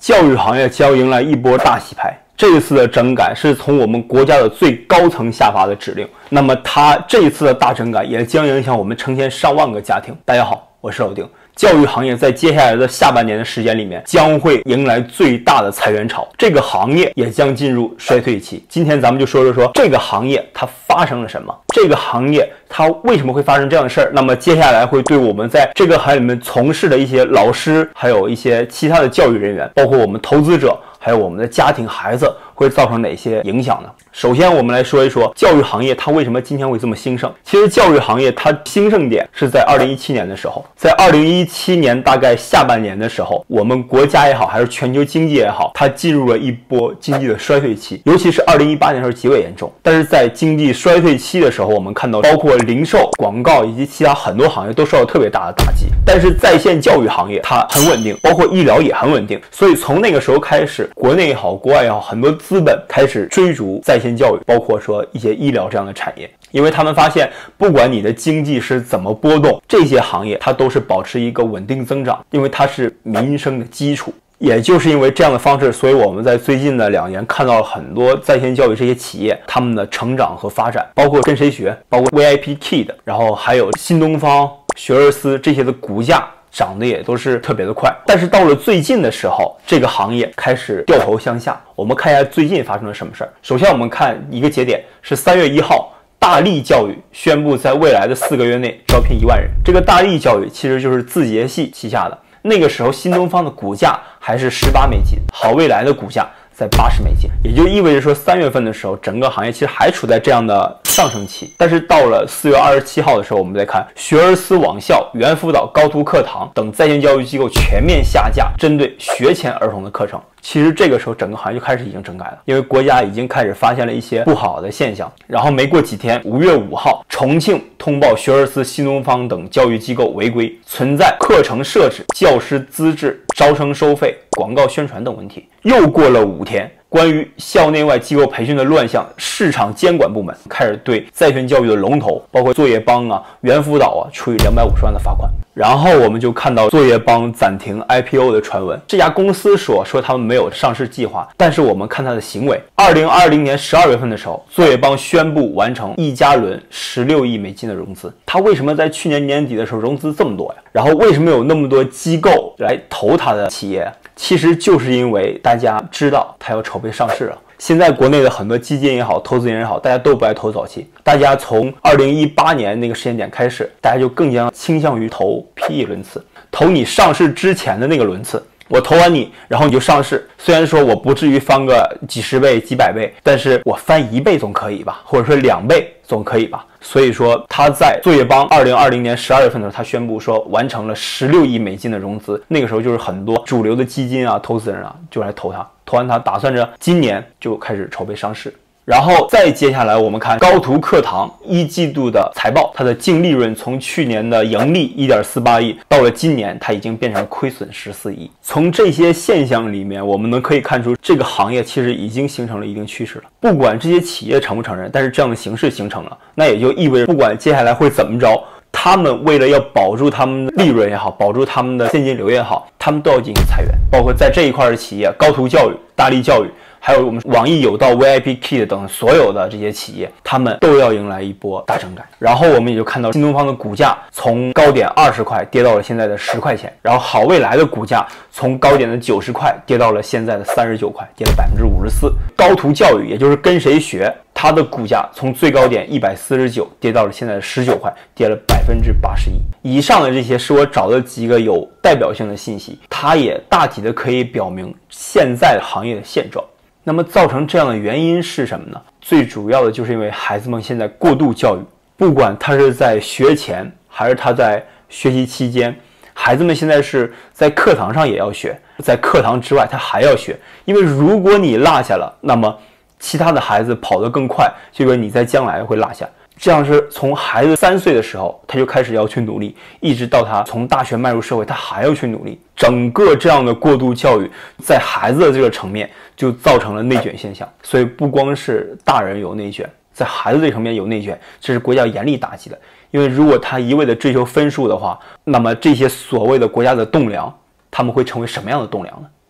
教育行业将迎来一波大洗牌。这一次的整改是从我们国家的最高层下发的指令，那么它这一次的大整改也将影响我们成千上万个家庭。大家好，我是老丁。教育行业在接下来的下半年的时间里面将会迎来最大的裁员潮，这个行业也将进入衰退期。今天咱们就说这个行业它发生了什么，这个行业它为什么会发生这样的事儿，那么接下来会对我们在这个行业里面从事的一些老师，还有一些其他的教育人员，包括我们投资者，还有我们的家庭孩子会造成哪些影响呢？首先我们来说一说教育行业它为什么今天会这么兴盛。其实教育行业它兴盛点是在2017年的时候，在2017年大概下半年的时候，我们国家也好，还是全球经济也好，它进入了一波经济的衰退期，尤其是2018年的时候极为严重。但是在经济衰退期的时候，我们看到包括零售、广告以及其他很多行业都受到特别大的打击，但是在线教育行业它很稳定，包括医疗也很稳定。所以从那个时候开始，国内也好，国外也好，很多资本开始追逐在线教育，包括说一些医疗这样的产业，因为他们发现不管你的经济是怎么波动，这些行业它都是保持一个稳定增长，因为它是民生的基础。也就是因为这样的方式，所以我们在最近的2年看到了很多在线教育这些企业他们的成长和发展，包括跟谁学，包括 VIPKid， 然后还有新东方、学而思这些的股价涨得也都是特别的快。但是到了最近的时候，这个行业开始掉头向下。我们看一下最近发生了什么事儿。首先我们看一个节点是3月1号，大力教育宣布在未来的4个月内招聘1万人。这个大力教育其实就是字节系旗下的，那个时候新东方的股价还是18美金，好未来的股价在80美金，也就意味着说3月份的时候，整个行业其实还处在这样的上升期。但是到了4月27号的时候，我们再看学而思网校、猿辅导、高途课堂等在线教育机构全面下架针对学前儿童的课程。其实这个时候整个行业就开始已经整改了，因为国家已经开始发现了一些不好的现象。然后没过几天，5月5号，重庆通报学而思、新东方等教育机构违规，存在课程设置、教师资质、招生收费、广告宣传等问题。又过了5天，关于校内外机构培训的乱象，市场监管部门开始对在线教育的龙头，包括作业帮啊、猿辅导啊，处以250万的罚款。然后我们就看到作业帮暂停 IPO 的传闻，这家公司说他们没有上市计划，但是我们看它的行为，2020年12月份的时候，作业帮宣布完成1加轮16亿美金的融资。它为什么在去年年底的时候融资这么多呀？然后为什么有那么多机构来投它的企业？其实就是因为大家知道它要筹备上市了。现在国内的很多基金也好，投资人也好，大家都不爱投早期。大家从2018年那个时间点开始，大家就更加倾向于投 PE 轮次，投你上市之前的那个轮次。我投完你，然后你就上市。虽然说我不至于翻个几十倍、几百倍，但是我翻1倍总可以吧，或者说2倍总可以吧。所以说他在作业帮2020年12月份的时候，他宣布说完成了16亿美金的融资。那个时候就是很多主流的基金啊、投资人啊就来投它，投完它打算着今年就开始筹备上市。然后再接下来我们看高途课堂1季度的财报，它的净利润从去年的盈利 1.48 亿到了今年它已经变成亏损14亿。从这些现象里面我们可以看出，这个行业其实已经形成了一定趋势了。不管这些企业承不承认，但是这样的形势形成了，那也就意味着不管接下来会怎么着，他们为了要保住他们的利润也好，保住他们的现金流也好，他们都要进行裁员。包括在这一块的企业，高途教育、大力教育，还有我们网易有道、VIPKid 等所有的这些企业，他们都要迎来一波大整改。然后我们也就看到新东方的股价从高点20块跌到了现在的10块钱，然后好未来的股价从高点的90块跌到了现在的39块，跌了54%。高途教育也就是跟谁学，它的股价从最高点149跌到了现在的19块，跌了81%。以上的这些是我找的几个有代表性的信息，它也大体的可以表明现在行业的现状。那么造成这样的原因是什么呢？最主要的就是因为孩子们现在过度教育，不管他是在学前还是他在学习期间，孩子们现在是在课堂上也要学，在课堂之外他还要学。因为如果你落下了，那么其他的孩子跑得更快，结果你在将来会落下。这样是从孩子3岁的时候他就开始要去努力，一直到他从大学迈入社会他还要去努力。整个这样的过度教育在孩子的这个层面就造成了内卷现象。所以不光是大人有内卷，在孩子这层面有内卷，这是国家严厉打击的。因为如果他一味的追求分数的话，那么这些所谓的国家的栋梁他们会成为什么样的栋梁呢？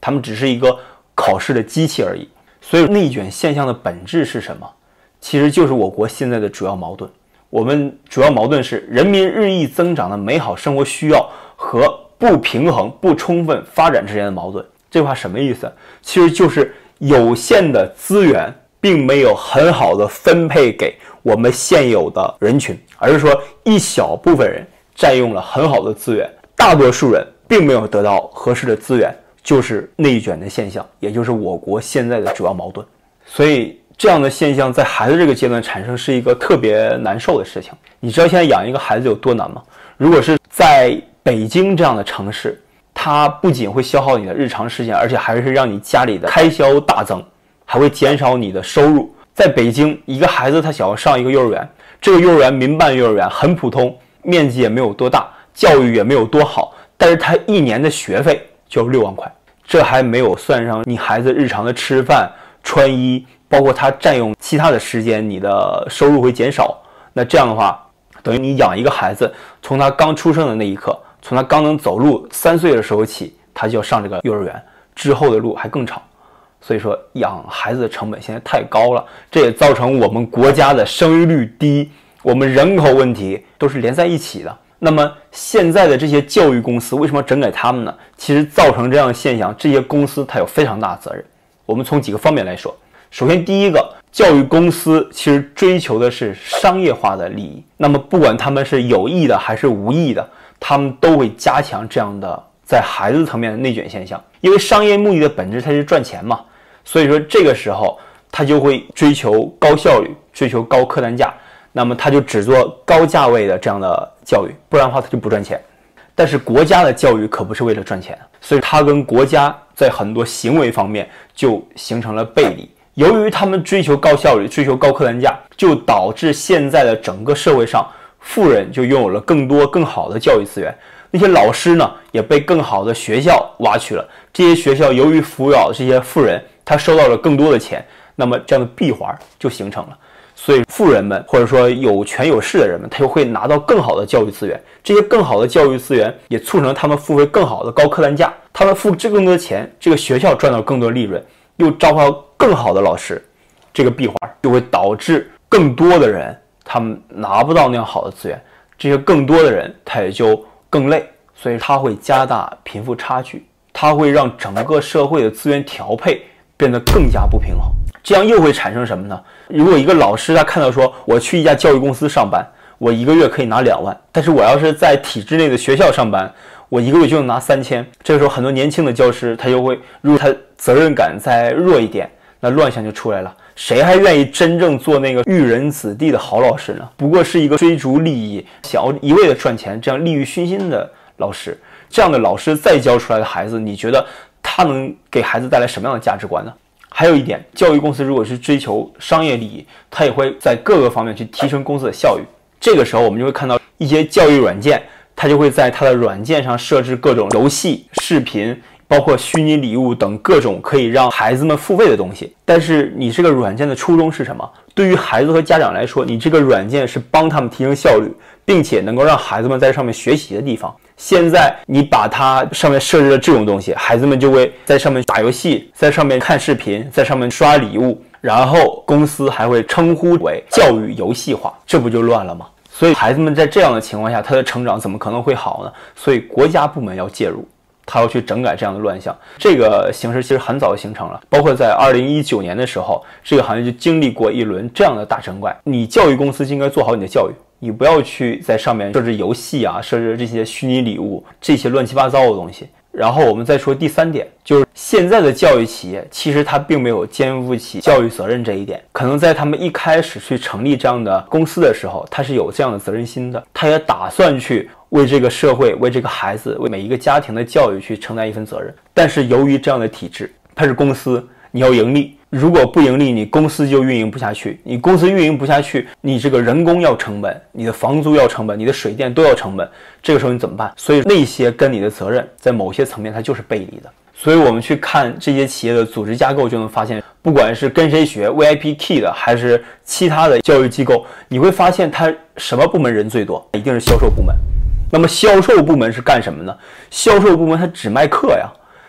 他们只是一个考试的机器而已。所以内卷现象的本质是什么？其实就是我国现在的主要矛盾。我们主要矛盾是人民日益增长的美好生活需要和不平衡、不充分发展之间的矛盾。这句话什么意思？其实就是有限的资源并没有很好的分配给我们现有的人群，而是说一小部分人占用了很好的资源，大多数人并没有得到合适的资源，就是内卷的现象，也就是我国现在的主要矛盾。所以这样的现象在孩子这个阶段产生是一个特别难受的事情。你知道现在养一个孩子有多难吗？如果是在北京这样的城市，它不仅会消耗你的日常时间，而且还是让你家里的开销大增，还会减少你的收入。在北京，一个孩子他想要上一个幼儿园，这个幼儿园民办幼儿园很普通，面积也没有多大，教育也没有多好，但是他一年的学费就6万块，这还没有算上你孩子日常的吃饭、穿衣，包括他占用其他的时间，你的收入会减少。那这样的话，等于你养一个孩子，从他刚出生的那一刻，从他刚能走路3岁的时候起，他就要上这个幼儿园，之后的路还更长。所以说养孩子的成本现在太高了，这也造成我们国家的生育率低，我们人口问题都是连在一起的。那么现在的这些教育公司为什么整改他们呢？其实造成这样的现象，这些公司它有非常大的责任。我们从几个方面来说，首先第一个，教育公司其实追求的是商业化的利益，那么不管他们是有意的还是无意的，他们都会加强这样的在孩子层面的内卷现象，因为商业目的的本质它是赚钱嘛，所以说这个时候他就会追求高效率，追求高客单价，那么他就只做高价位的这样的教育，不然的话他就不赚钱。但是国家的教育可不是为了赚钱，所以他跟国家在很多行为方面就形成了背离。由于他们追求高效率，追求高客单价，就导致现在的整个社会上，富人就拥有了更多更好的教育资源，那些老师呢也被更好的学校挖去了，这些学校由于扶养这些富人，他收到了更多的钱，那么这样的闭环就形成了。所以富人们或者说有权有势的人们，他就会拿到更好的教育资源，这些更好的教育资源也促成了他们付费更好的高客单价，他们付更多的钱，这个学校赚到更多利润，又招到更好的老师，这个闭环就会导致更多的人他们拿不到那样好的资源，这些更多的人他也就更累，所以他会加大贫富差距，他会让整个社会的资源调配变得更加不平衡。这样又会产生什么呢？如果一个老师他看到说，我去一家教育公司上班，我一个月可以拿2万，但是我要是在体制内的学校上班，我一个月就能拿3000。这个时候很多年轻的教师他就会，如果他责任感再弱一点，那乱象就出来了。谁还愿意真正做那个育人子弟的好老师呢？不过是一个追逐利益、想要一味的赚钱、这样利欲熏心的老师。这样的老师再教出来的孩子，你觉得他能给孩子带来什么样的价值观呢？还有一点，教育公司如果是追求商业利益，它也会在各个方面去提升公司的效率。这个时候我们就会看到一些教育软件，它就会在它的软件上设置各种游戏、视频，包括虚拟礼物等各种可以让孩子们付费的东西。但是你这个软件的初衷是什么？对于孩子和家长来说，你这个软件是帮他们提升效率，并且能够让孩子们在上面学习的地方。现在你把它上面设置了这种东西，孩子们就会在上面打游戏，在上面看视频，在上面刷礼物，然后公司还会称呼为教育游戏化，这不就乱了吗？所以孩子们在这样的情况下，他的成长怎么可能会好呢？所以国家部门要介入，他要去整改这样的乱象。这个形势其实很早就形成了，包括在2019年的时候，这个行业就经历过一轮这样的大整改。你教育公司就应该做好你的教育，你不要去在上面设置游戏啊，设置这些虚拟礼物，这些乱七八糟的东西。然后我们再说第3点，就是现在的教育企业其实它并没有肩负起教育责任这一点，可能在他们一开始去成立这样的公司的时候，它是有这样的责任心的，它也打算去为这个社会、为这个孩子、为每一个家庭的教育去承担一份责任。但是由于这样的体制，它是公司，你要盈利，如果不盈利，你公司就运营不下去，你公司运营不下去，你这个人工要成本，你的房租要成本，你的水电都要成本，这个时候你怎么办？所以那些跟你的责任在某些层面它就是背离的。所以我们去看这些企业的组织架构，就能发现，不管是跟谁学 VIP Key 的还是其他的教育机构，你会发现它什么部门人最多？一定是销售部门。那么销售部门是干什么呢？销售部门它只卖课呀，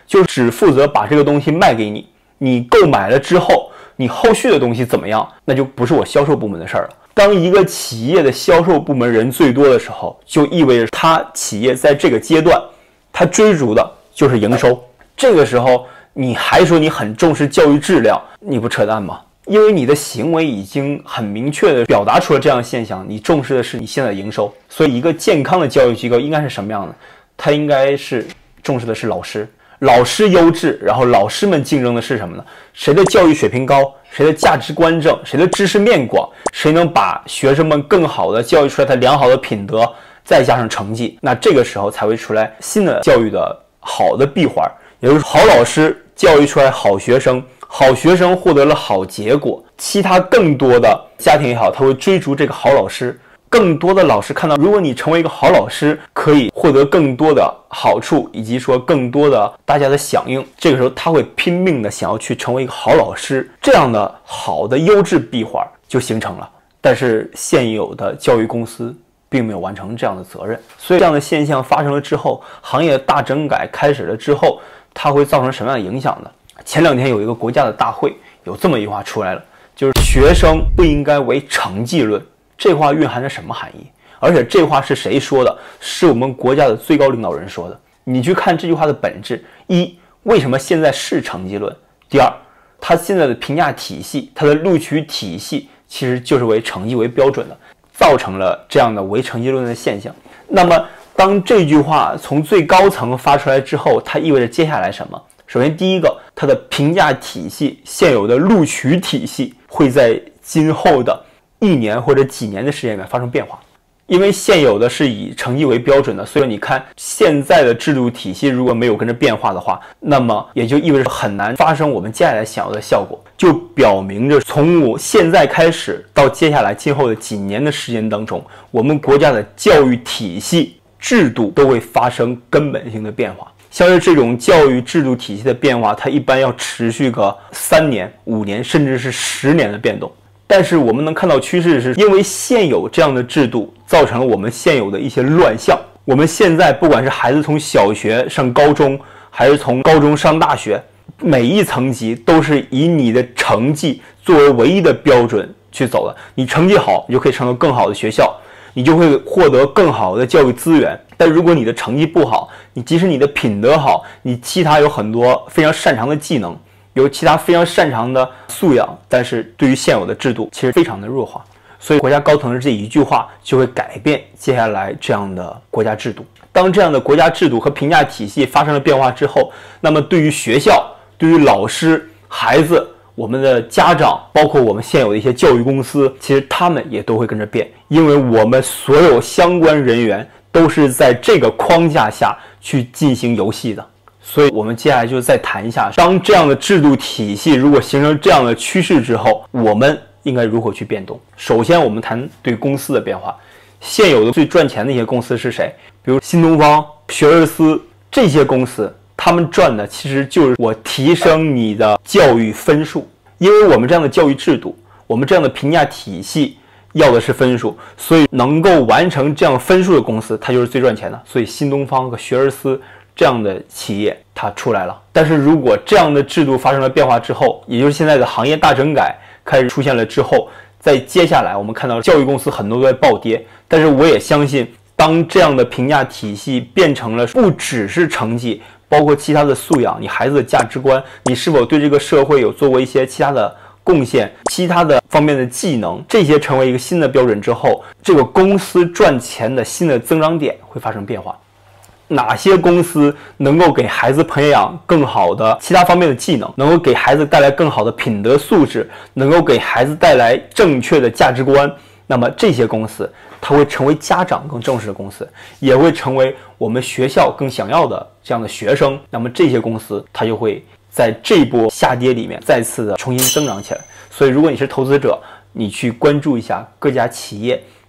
就只负责把这个东西卖给你，你购买了之后，你后续的东西怎么样，那就不是我销售部门的事儿了。当一个企业的销售部门人最多的时候，就意味着他企业在这个阶段，他追逐的就是营收。这个时候你还说你很重视教育质量，你不扯淡吗？因为你的行为已经很明确地表达出了这样的现象，你重视的是你现在的营收。所以一个健康的教育机构应该是什么样的？它应该是重视的是老师，老师优质，然后老师们竞争的是什么呢？谁的教育水平高，谁的价值观正，谁的知识面广，谁能把学生们更好的教育出来他良好的品德，再加上成绩，那这个时候才会出来新的教育的好的闭环，也就是好老师教育出来好学生，好学生获得了好结果，其他更多的家庭也好，他会追逐这个好老师。更多的老师看到，如果你成为一个好老师，可以获得更多的好处，以及说更多的大家的响应，这个时候他会拼命的想要去成为一个好老师，这样的好的优质闭环就形成了。但是现有的教育公司并没有完成这样的责任，所以这样的现象发生了之后，行业的大整改开始了之后，它会造成什么样的影响呢？前2天有一个国家的大会，有这么一句话出来了，就是学生不应该为成绩论。这话蕴含着什么含义？而且这话是谁说的？是我们国家的最高领导人说的。你去看这句话的本质：一，为什么现在是成绩论；第二，它现在的评价体系，它的录取体系其实就是为成绩为标准的，造成了这样的为成绩论的现象。那么，当这句话从最高层发出来之后，它意味着接下来什么？首先，第一个，它的评价体系、现有的录取体系会在今后的1年或者几年的时间里面发生变化，因为现有的是以成绩为标准的，所以你看现在的制度体系如果没有跟着变化的话，那么也就意味着很难发生我们接下来想要的效果，就表明着从我现在开始到接下来今后的几年的时间当中，我们国家的教育体系制度都会发生根本性的变化。像是这种教育制度体系的变化，它一般要持续个3年、5年，甚至是10年的变动。但是我们能看到趋势是，因为现有这样的制度，造成了我们现有的一些乱象。我们现在不管是孩子从小学上高中，还是从高中上大学，每一层级都是以你的成绩作为唯一的标准去走的。你成绩好，你就可以上到更好的学校，你就会获得更好的教育资源。但如果你的成绩不好，你即使你的品德好，你其他有很多非常擅长的技能，有其他非常擅长的素养，但是对于现有的制度其实非常的弱化。所以国家高层的这一句话就会改变接下来这样的国家制度。当这样的国家制度和评价体系发生了变化之后，那么对于学校、对于老师、孩子、我们的家长，包括我们现有的一些教育公司，其实他们也都会跟着变，因为我们所有相关人员都是在这个框架下去进行游戏的。所以我们接下来就再谈一下，当这样的制度体系如果形成这样的趋势之后，我们应该如何去变动。首先我们谈对公司的变化，现有的最赚钱的一些公司是谁？比如新东方、学而思，这些公司他们赚的其实就是我提升你的教育分数。因为我们这样的教育制度，我们这样的评价体系要的是分数，所以能够完成这样分数的公司它就是最赚钱的。所以新东方和学而思这样的企业它出来了。但是如果这样的制度发生了变化之后，也就是现在的行业大整改开始出现了之后，在接下来我们看到教育公司很多都在暴跌。但是我也相信，当这样的评价体系变成了不只是成绩，包括其他的素养，你孩子的价值观，你是否对这个社会有做过一些其他的贡献，其他的方面的技能，这些成为一个新的标准之后，这个公司赚钱的新的增长点会发生变化。哪些公司能够给孩子培养更好的其他方面的技能，能够给孩子带来更好的品德素质，能够给孩子带来正确的价值观，那么这些公司它会成为家长更重视的公司，也会成为我们学校更想要的这样的学生。那么这些公司它就会在这波下跌里面再次的重新增长起来。所以如果你是投资者，你去关注一下各家企业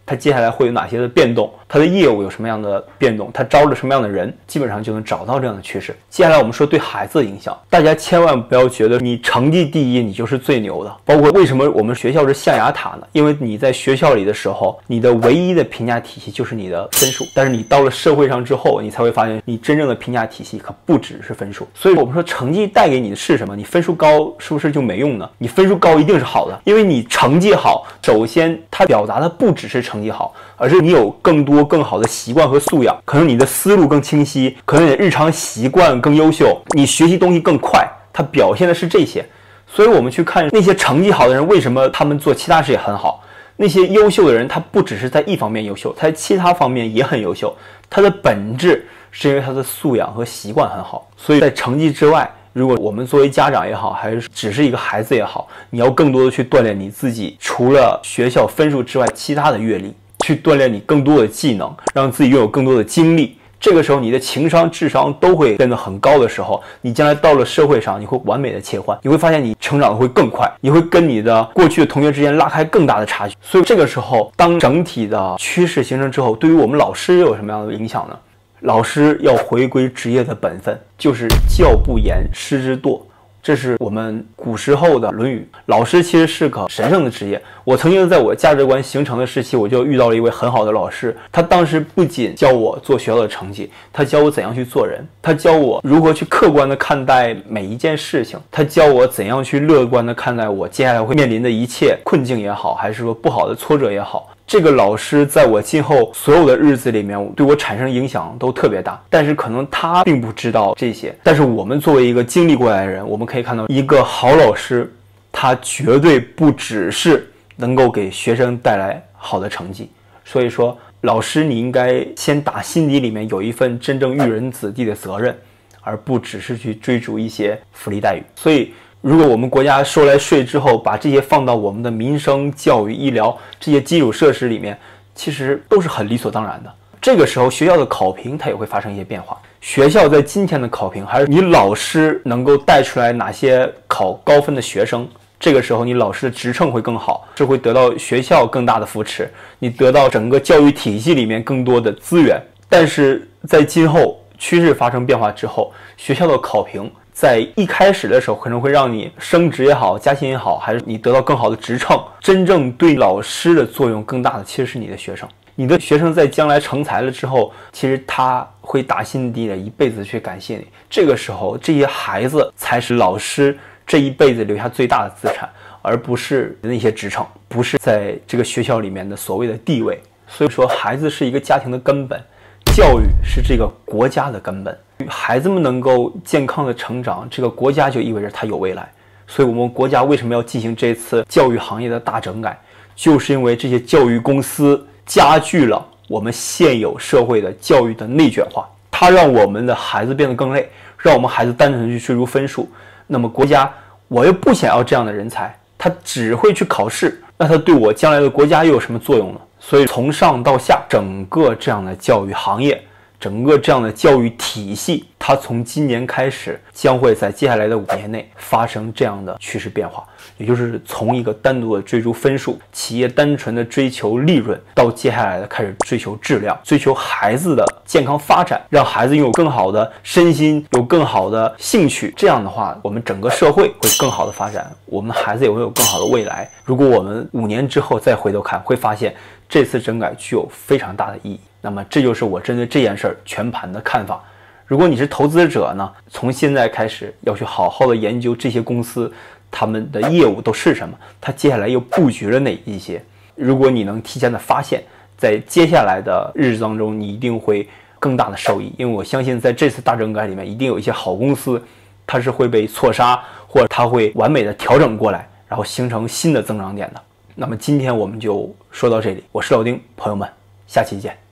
它接下来会有哪些的变动，它的业务有什么样的变动，它招了什么样的人，基本上就能找到这样的趋势。接下来我们说对孩子的影响，大家千万不要觉得你成绩第一你就是最牛的。包括为什么我们学校是象牙塔呢？因为你在学校里的时候，你的唯一的评价体系就是你的分数，但是你到了社会上之后，你才会发现你真正的评价体系可不只是分数。所以我们说成绩带给你的是什么？你分数高是不是就没用呢？你分数高一定是好的，因为你成绩好，首先它表达的不只是成绩好，而是你有更多更好的习惯和素养，可能你的思路更清晰，可能你的日常习惯更优秀，你学习东西更快，它表现的是这些。所以我们去看那些成绩好的人，为什么他们做其他事也很好？那些优秀的人，他不只是在一方面优秀，他在其他方面也很优秀，他的本质是因为他的素养和习惯很好。所以在成绩之外，如果我们作为家长也好，还是只是一个孩子也好，你要更多的去锻炼你自己，除了学校分数之外其他的阅历，去锻炼你更多的技能，让自己拥有更多的经历。这个时候你的情商智商都会变得很高的时候，你将来到了社会上，你会完美的切换，你会发现你成长的会更快，你会跟你的过去的同学之间拉开更大的差距。所以这个时候当整体的趋势形成之后，对于我们老师有什么样的影响呢？老师要回归职业的本分，就是教不严，师之惰。这是我们古时候的《论语》。老师其实是个神圣的职业。我曾经在我价值观形成的时期，我就遇到了一位很好的老师。他当时不仅教我做学校的成绩，他教我怎样去做人，他教我如何去客观的看待每一件事情，他教我怎样去乐观的看待我接下来会面临的一切困境也好，还是说不好的挫折也好。这个老师在我今后所有的日子里面对我产生影响都特别大，但是可能他并不知道这些。但是我们作为一个经历过来的人，我们可以看到一个好老师，他绝对不只是能够给学生带来好的成绩。所以说老师你应该先打心底里面有一份真正育人子弟的责任，而不只是去追逐一些福利待遇。所以如果我们国家收来税之后，把这些放到我们的民生、教育、医疗这些基础设施里面，其实都是很理所当然的。这个时候学校的考评它也会发生一些变化。学校在今天的考评，还是你老师能够带出来哪些考高分的学生，这个时候你老师的职称会更好，是会得到学校更大的扶持，你得到整个教育体系里面更多的资源。但是在今后趋势发生变化之后，学校的考评在一开始的时候可能会让你升职也好，加薪也好，还是你得到更好的职称，真正对老师的作用更大的其实是你的学生。你的学生在将来成才了之后，其实他会打心底里一辈子去感谢你。这个时候这些孩子才是老师这一辈子留下最大的资产，而不是那些职称，不是在这个学校里面的所谓的地位。所以说孩子是一个家庭的根本，教育是这个国家的根本。孩子们能够健康的成长，这个国家就意味着他有未来。所以我们国家为什么要进行这次教育行业的大整改，就是因为这些教育公司加剧了我们现有社会的教育的内卷化，它让我们的孩子变得更累，让我们孩子单纯去追逐分数。那么国家我又不想要这样的人才，他只会去考试，那他对我将来的国家又有什么作用呢？所以从上到下，整个这样的教育行业，整个这样的教育体系，它从今年开始将会在接下来的5年内发生这样的趋势变化，也就是从一个单独的追逐分数，企业单纯的追求利润，到接下来的开始追求质量，追求孩子的健康发展，让孩子拥有更好的身心，有更好的兴趣。这样的话，我们整个社会会更好的发展，我们的孩子也会有更好的未来。如果我们5年之后再回头看，会发现这次整改具有非常大的意义。那么这就是我针对这件事儿全盘的看法。如果你是投资者呢，从现在开始要去好好的研究这些公司他们的业务都是什么，它接下来又布局了哪一些。如果你能提前的发现，在接下来的日子当中，你一定会更大的受益。因为我相信在这次大整改里面，一定有一些好公司它是会被错杀，或者它会完美的调整过来，然后形成新的增长点的。那么今天我们就说到这里，我是老丁，朋友们，下期见。